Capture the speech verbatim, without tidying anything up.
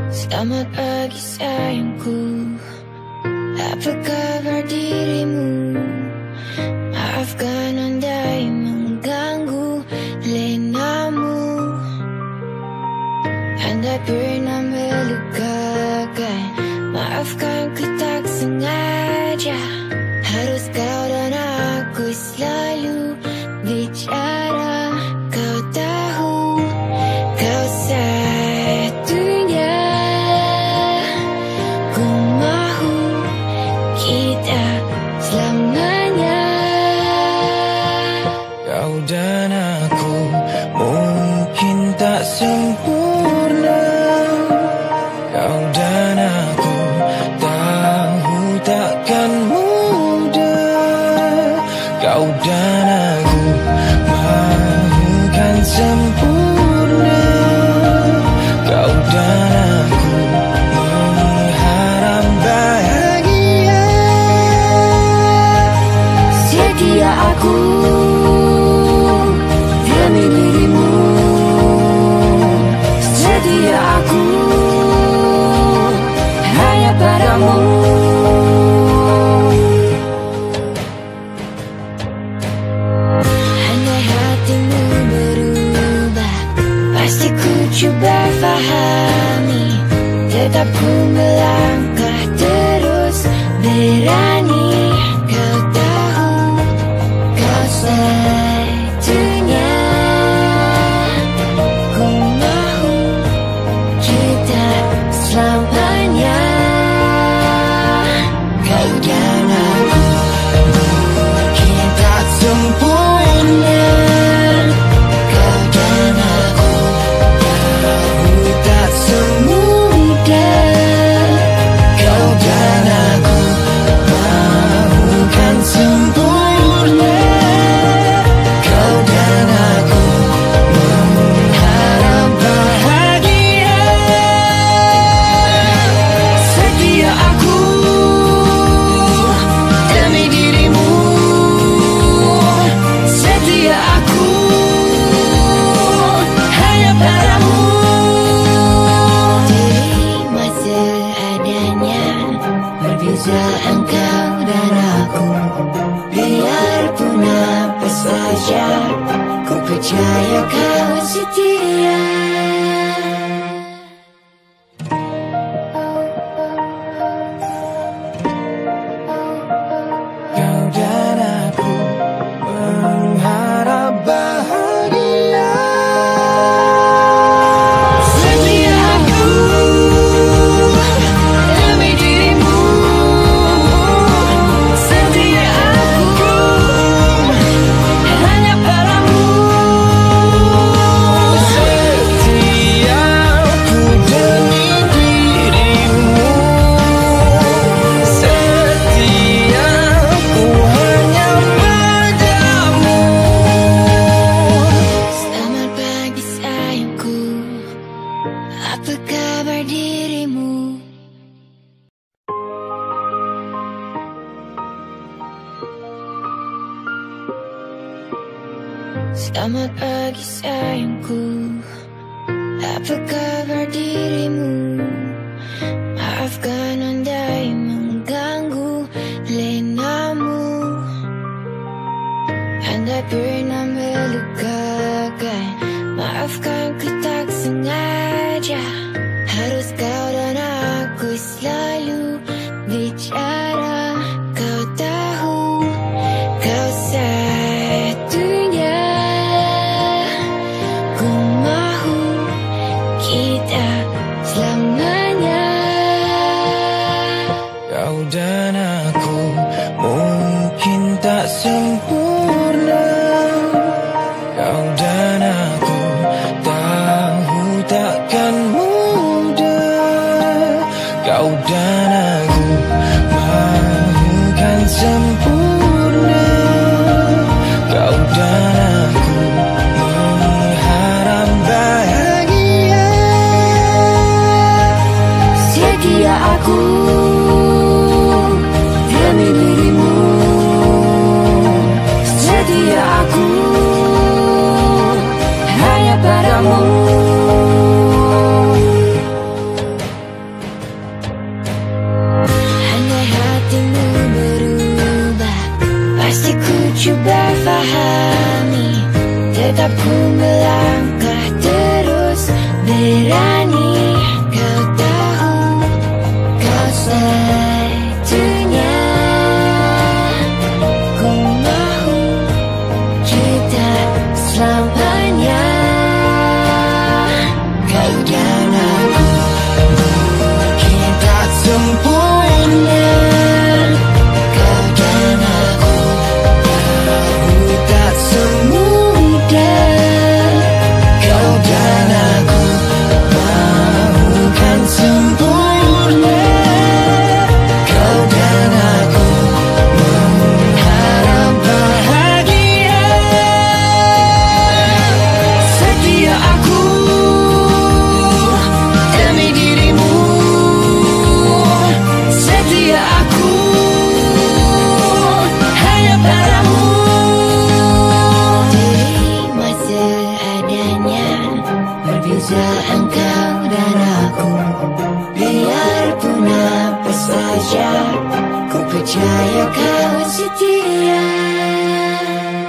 Selamat pagi sayangku, apa kabar dirimu? Maafkan andai mengganggu lenamu, andai pernah melukakan. Maafkan ku tak sengaja, harus kau dan aku selalu bicara. Kau tahu, kau satunya. Ku mahu kita selamanya. Kau dan aku mungkin tak sempurna. Kau dan aku tahu takkan mudah. Kau dan aku mahukan sempurna. Kau dan aku mengharap bahagia. Setia aku demi dirimu, setia aku hanya padamu. Andai hatimu berubah, pasti ku coba fahami. Tetap ku melangkah terus berani. Kau tahu, kau satunya. Ku mahu kita selamanya. Kau dan aku mungkin tak sempurna. Kau dan aku tahu tak semudah. Kau dan aku mahukan sempurna. Kau dan aku mengharap bahagia. Setia aku demi dirimu, setia aku hanya padamu. Terima seadanya, berbeza engkau dan aku. Biarpun apa saja, ku percaya kau setia. Kau dan aku mengharap bahagia. Setia aku demi dirimu, setia aku hanya padamu. Setiaku demi dirimu, setiaku hanya padamu. Selamat pagi sayangku, apa kabar dirimu? Selamat pagi sayangku, apa kabar dirimu? Maafkan andai mengganggu lenamu, andai pernah melukakan. Maafkan ku tak sengaja, harus kau dan aku selalu bicara. Kau tahu, kau satunya. Ku mahu kita selamanya. Kau dan aku mungkin tak sempurna. Kau dan aku tahu takkan mudah. Kau dan aku mahukan sempurna. Kau dan aku mengharap bahagia. Setia aku demi dirimu, setia aku hanya padamu. ku melangkah terus berani, kau tahu kau satunya. Ku mahu kita selamanya. Kau dan aku mungkin tak sempurna. Kau dan aku tahu tak semudah. Kau dan aku mahukan sempurna. Kau dan aku mengharap bahagia. Setia aku demi dirimu. Setia aku hanya padamu. Terima seadanya, berbeza engkau dan aku. Biarpun apa saja, ku percaya kau setia.